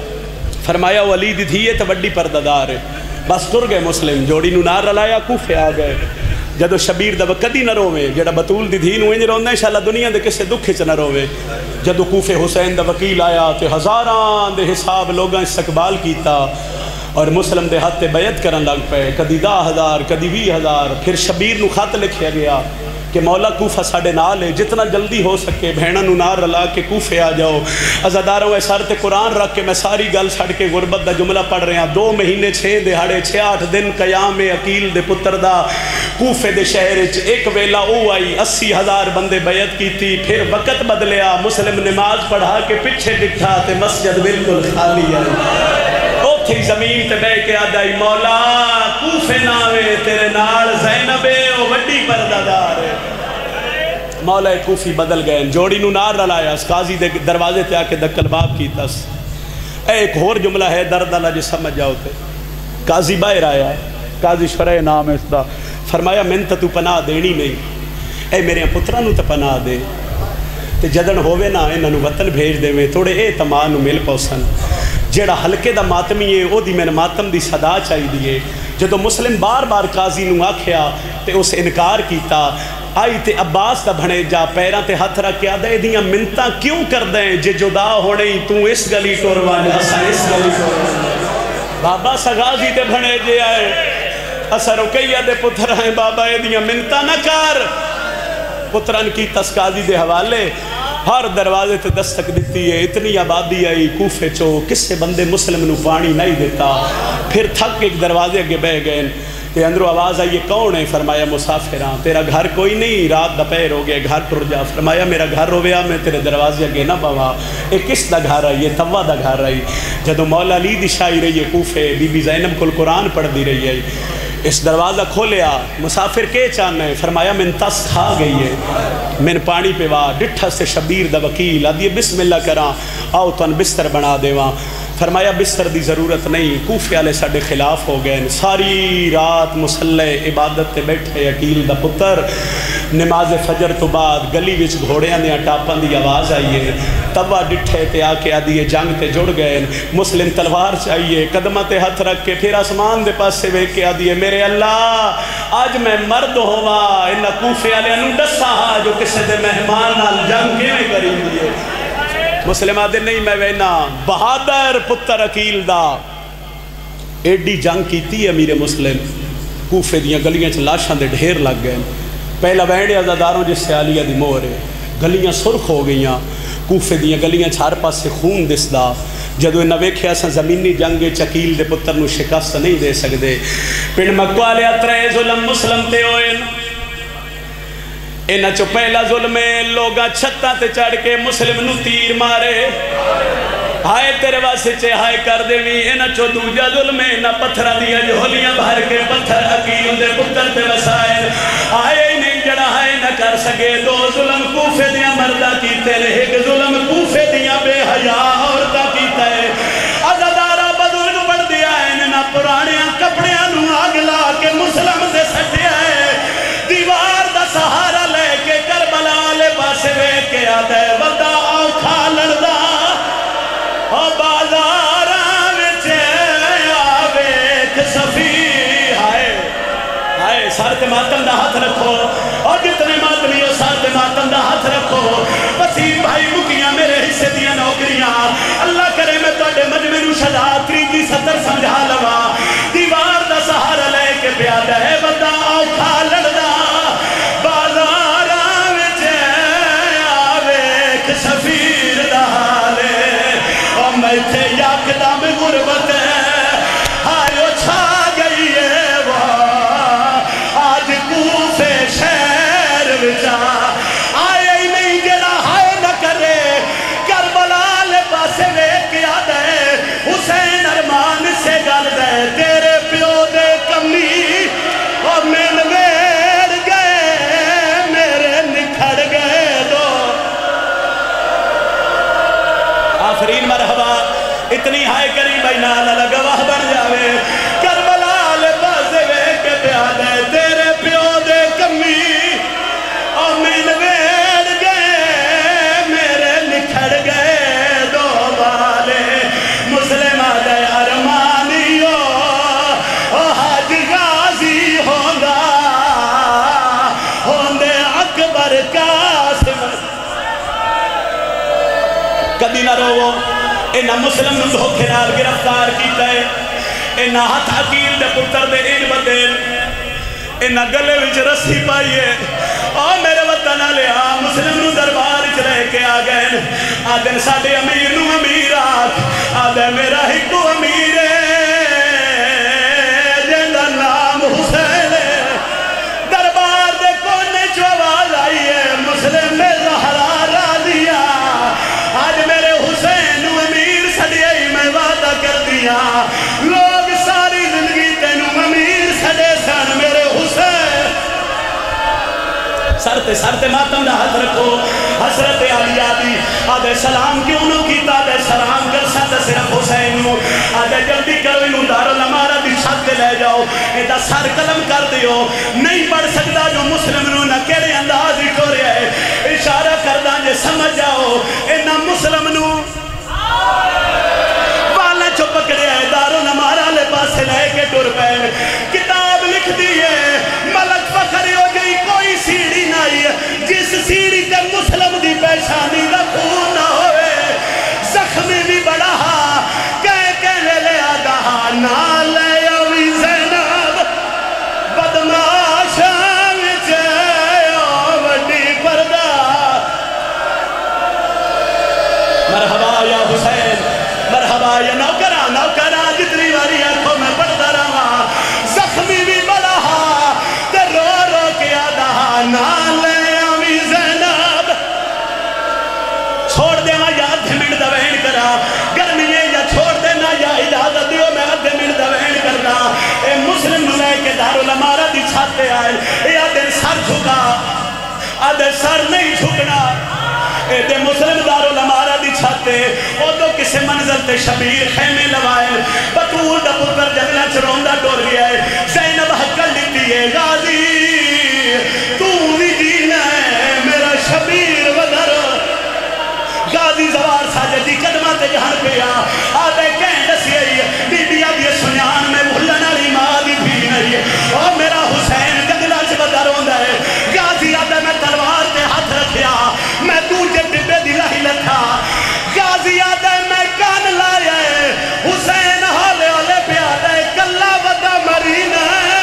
فرمایا علی دی دھی تے وڈی پردہ ہے، بس ٹر گئے مسلم، جوڑی نو نار رلایا، کوفے آ گئے۔ جدو شبیر دا کدی نہ روے جڑا بطول دی دھی نو انج روندا انشاءاللہ دنیا دے کسے دکھ وچ نہ روے۔ جدو کوفے حسین دا وکیل آیا تے ہزاراں دے حساب لوگاں استقبال کیتا اور مسلم دے ہاتھ تے بیعت کرن لگ پے، کدی 10,000 کدی 20,000۔ پھر شبیر نو خط لکھیا گیا کہ مولا کوفہ ساڑے نال ہے، جتنا جلدی ہو سکے بہنوں نو نار رلا کے کوفے آ جاؤ۔ عزاداروں اے سر تے قرآن رکھ کے میں ساری گل چھڑ کے غربت دا جملہ پڑھ رہے ہیں۔ 2 مہینے 6 دہاڑے 6-8 دن قیام عقیل دے پتر دا کوفے دے شہر وچ ایک ویلا او آئی، 80,000 بندے بیعت کیتی۔ پھر وقت بدلیا، مسلم نماز پڑھا کے پیچھے ڈٹھا تے مسجد بالکل خالی آئی۔ اوتھے زمین تے بہ کے آدائی مولا کوفے ناوے تیرے نال زینب او وڈی پردہ دار ہے۔ مولا کوفی بدل گئے، جوڑی نو نار رلایا، قاضی دے دروازے تے آ کے دکل باب کیتا۔ ایک اور جملہ ہے درد اللہ جی سمجھ جاؤ تے۔ قاضی باہر آیا، قاضی شرع نام ہے اس دا، فرمایا من تو پناہ دینی نہیں، اے میرے پتران نو تے پناہ دے تے جدن ہووے نا انہاں نو وطن بھیج دے میں تھوڑے اے تمان مل پوسن۔ جیڑا حلقے دا ماتمی ہے او دی میں ماتم دی صدا چاہی دیئے۔ جدو مسلم بار بار قاضی نو آکھیا تے اس انکار کیتا، آئی تے عباس دا بھنے جا پیران تے ہاتھ رکھ کے آدھے دیاں منتاں کیوں کر دیں جے جدا ہونے تو اس گلی ٹوروانے اسا اس گلی ٹوروانے۔ بابا سغازی دے بھنے جے آئے اسا رکیہ دے پتر ہیں، بابا اے دیاں منتاں نہ کر۔ پتران کی تسکازی دے حوالے ہر دروازے تے دستک دیتی ہے، اتنی آبادی آئی کوفے چو، کس سے بندے مسلم نو پانی نہیں دیتا۔ پھر تھک ایک دروازے اگے بہ گئے تے اندروں آواز آئی، یہ کون ہے؟ فرمایا مسافراں، تیرا گھر کوئی نہیں، رات دا پہر ہو گیا، گھر ٹر جا۔ فرمایا میرا گھر ہویا، میں تیرے دروازے اگے نہ بوا۔ اے کس دا گھر آئی؟ یہ توا دا گھر آئی۔ جدو مولا علی دی شاہی رہی ہے کوفے، بی بی زینب کل قرآن پڑھ دی رہی ہے، اس دروازہ کھولیا، مسافر کے چاہنا ہے؟ فرمایا من تس کھا گئی ہے، من پانی پہ وا ڈٹھا سے شبیر دا وکیل آدھی بسم اللہ کراں، آؤ تن بستر بنا دے وہاں۔ فرمایا بستر دی ضرورت نہیں، کوفے والے ساڈے خلاف ہو گئے، ساری رات مسلح عبادت تے بیٹھے عقیل دا پتر۔ نماز فجر تو بعد گلی وچ گھوڑیاں دیاں ٹاپاں دی آواز آئی ہے، توا ڈٹھے تے آ کے آدھی جنگ تے جڑ گئے، مسلم تلوار چاہیے، قدمہ تے ہاتھ رکھ کے پھر آسمان دے پاس سے ویکھ کے آدھی میرے اللہ آج میں مرد ہوا، انہاں کوفے والے نوں دساں ہاں جو کسے دے مہمان نال جنگ کیویں کری ہوئی ہے۔ مسلم آدھے نہیں میں وینا، بہادر پتر عقیل دا ایڈی جنگ کیتی ہے امیر مسلم، کوفے دیاں گلیاں چ لاشاں دے ڈھیر لگ گئے۔ پہلا وینڈے عزاداروں جس سے عالیہ دی مہر ہے، گلیاں سرخ ہو گئیاں، کوفے دیاں گلیاں چار پاس سے خون دسدا۔ جدو انہاں ویکھیا سا زمینی جنگ چکیل دے پتر نو شکست نہیں دے سکدے، پنڈ مکہ والے اترے ظلم مسلم تے ہوئے۔ انہاں چو پہلا ظلم ہے لوگاں چھتاں تے چڑھ کے مسلم نو تیر مارے، ہائے تیرے واسطے ہائے کر دے وی۔ انہاں چو دوجا ظلم ہے انہاں پتھراں دیاں جھولیاں بھر کے پتھر عقیل دے پتر تے وسائے، آئے ہی نہیں جڑا ہائے نہ کر سکے۔ دو ظلم کوفے دیاں مردہ کیتے نے، ایک ظلم کوفے دیاں بے حیا عورتاں کیتا ہے۔ عزادارہ بزرگ بڑھ دیا ہے، انہاں پرانیاں کپڑیاں نو آگ لا کے مسلم دے سٹیا ہے، دیوار دا سہارا لے کے کربلا لے پاسے ویکھ کے آتا ہے ودا اوکھا لڑدا او بازاراں وچ آویکھ صفی۔ ہائے سر تے ماتم دا ہاتھ رکھو، اور جتنے ماتمی ہو سر تے ماتم دا ہاتھ رکھو۔ وسیم بھائی مکیاں میرے حصے دیاں نوکریاں، اللہ کرے میں تواڈے مجمع نو شجا 370 سمجھا لواں۔ دیوار دا سہارا لے کے پیادا ہے ودا اوکھا لڑدا بازاراں وچ آویکھ سفیر دا حالے، او میں تے یکدم غربت ہائے چھا گئی ہے وہ آج کوفے شہر وچ آئے ہی نہیں جڑا ہائے نہ کرے۔ کربلا لے پاسے ویکھ کے آدا ہے حسین ارمان سے گل دے تیرے پیو دے کمی اور من ویڑ گئے میرے نکھڑ گئے دو۔ آفرین مرحبا، اتنی ہائے کری بھائی نالا گواہ بن جاوے۔ کربلا لے پاسے ویکھ کے پیادا ہے تیرے پیو دے کمی کدی نہ روو انہاں مسلم نو دھوکے نال گرفتار کیتا ہے انہاں ہاتھ عقیل دے پتر دے این بندے انہاں گلے وچ رسی پائی ہے میرے وطن والے مسلم نو دربار چ رہ کے آ گئے آدھے ساڈے امیر نو امیر آدھے میرا ہکو امیر جندا نام حسین دربار دے کونے چ آواز آئی ہے مسلم میں زہرا راضیہ آج میرے حسین نو امیر سڈے میں وعدہ کر دیا لوگ ساری زندگی تینو امیر سڈے سن میرے حسین سرتے ماتم دا ہاتھ رکھو حضرت علیہ دی آدھے سلام کیوں نو کیتا آدھے سلام کر ساتھ صرف حسین نو آدھے جلدی کرو انہوں دارالامارہ دی چھت دے لے جاؤ ایدہ سر قلم کر دیو نہیں پڑھ سکتا جو مسلم نو نہ کہڑے انداز ہی کو رہے ہیں اشارہ کردہ جے سمجھ جاؤ اینا مسلم نو والا چو پکڑے ہے دارالامارہ لے پاسے لے کے ٹور پہ کتاب لکھ دیئے ملک فخر ہو گئی کوئی سیڑھی نہیں جس سیڑھی تے مسلم دی پیشانی دا خون نہ ہوئے زخمی بھی بڑا کہنے لے آگاہ نہ لے اوی زینب بدماشاں وچے وڈی پردہ مرحبا یا حسین مرحبا یا نوکرہ جتنی واری آنکھوں میں پڑھتا رہا زخمی بھی بڑا تے رو رو کے آدھا نہ لے اوی زینب چھوڑ دے یا آدھے منٹ دوین کرا گرمی ہے یا چھوڑ دینا یا اجازت دیو میں آدھے منٹ دوین کرنا اے مسلم لے کے دارالامارہ دی چھاتے آئے اے آدھے سر جھکا آدھے سر نہیں جھکنا اے دے مسلم دارالامارہ دی چھاتے او تو کسے منزل تے شبیر خیمے لوائے بطول دا پتر جنگلہ چروندہ ڈور گیا ہے زینب حقل لیتی ہے غازی تو بھی جینا ہے میرا شبیر ودر غازی زوار ساجدی قدمہ تے جہاں پہ آدھے کہیں دسی ہے بی بی آدھی سنیان میں بھولن علی مادی بھی نہیں اور میرا حسین جنگلہ سے بدر ہوندہ ہے غازی آدھے میں تلوار تے ہاتھ رکھیا میں دوجے ڈبے دی لہی لکھا غازی آدھے میں کان لایا ہے حسین حالے والے پہ آدھے کلا ودا مرین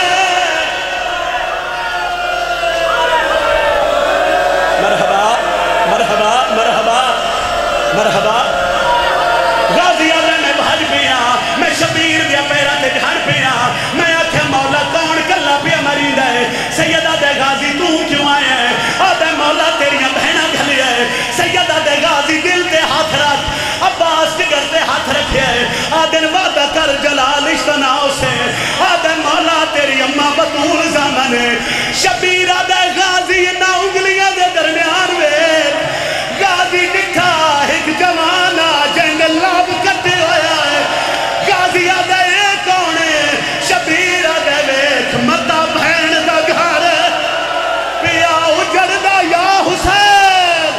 مرحبا مرحبا مرحبا مرحبا غازی آدھے میں بھاج پیا میں شبیر دیا پیرا تے گھر پیا میں آکھے مولا کون کلا پیا مرین ہے سید آدھے غازی تو کیوں آئے ہیں آدھے مولا تیریاں بہنہ گھلے ہے سید آدھے غازی دل تے ہاتھ رکھ عباس جگر تے ہاتھ رکھے ہے آدھے وعدہ کر جلال اشتناؤ سے آدھے مولا تیری اممہ بطول زمن ہے شبیر آدھے غازی نہ انگلیاں دے درمیان میں غازی دکھا ایک جوانہ جنگ لاب کٹے ہویا ہے غازی آدھے ایک کونے شبیر آدھے ویک مطا بہن دا گھر پیا اجڑ دا یا حسین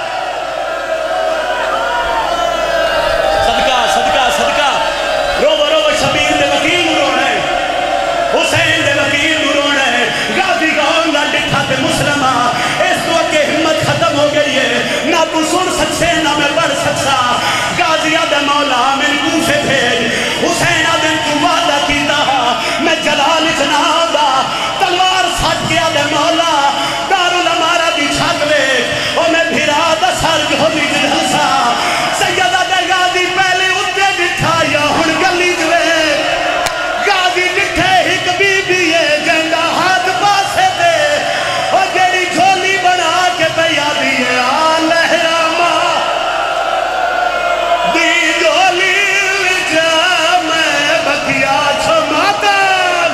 صدقہ صدقہ صدقہ رو شبیر دے وکیل نو رونا ہے حسین دے وکیل نو رونا ہے غازی گاؤں گا ڈٹھا تے مسلمہ اس تو کہ ہمت ختم ہو گئی ہے نہ تو سن سکتے نہ میں پڑھ سکتا غازی آدھے مولا میں کوفے بھیج حسین آدھے تو وعدہ کیتا میں جلال اتنا آدھا تلوار ساتھ کے آدھے مولا دارالامارہ دی چھت لے اور میں بھیرا دا سر گھولی جلسا سید آدھے غازی پہلے اتے دکھا یا ہن گلی جوے غازی دکھے ہک بی بی جنگا ہاتھ پاسے دے اور جیڑی جھولی بنا کے پیا دیئے لہراما دی جھولی وچا میں بکیا چھو ماتم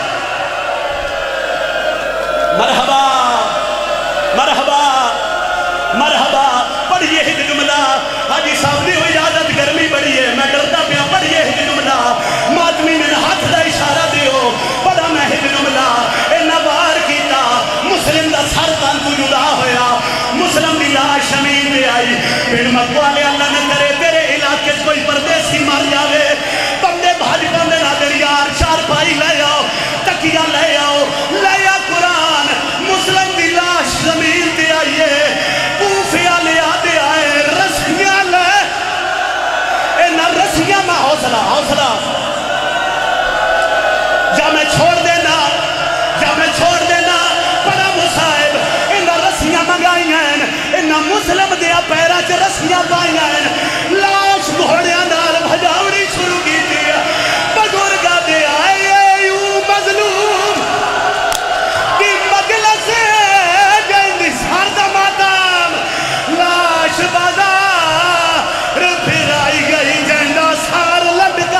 مرحبا مرحبا مرحبا پڑھئے ہی جملہ حاجی صاحب دی ہوئی اجازت گرمی بڑی ہے میں ڈرتا پیا پڑھئے ہی جملہ ماتمی میں ہاتھ دا اشارہ دیو پڑھا میں ہی جملہ اے نوار کیتا مسلم دا سر تان کو جدا ہویا مسلم دی لاش شمین دے آئی پھر مقوالے اللہ نہ کرے تیرے علاقے کوئی پردیسی مار جاوے بندے بھاج بندے نہ دیر یار چار پائی لے آؤ تکیہ لے آؤ قرآن مسلم دی لاش زمین دے آئیے کوفیہ لے آدھے آئے رسیاں لے حوصلہ حوصلہ. جا میں چھوڑ دینا بڑا مصائب. انہاں رسیاں منگائیاں ہیں, انہاں مسلم دیا پیرا چ رسیاں پائیاں ہیں, لاش گھوڑیاں نال بھجاوڑی شروع کی تھی. بزرگاں دے آئے یوں مظلوم کی مجلس جیندی سرد ماتم, لاش بازار پھر آئی گئی جیندہ سار لٹکا.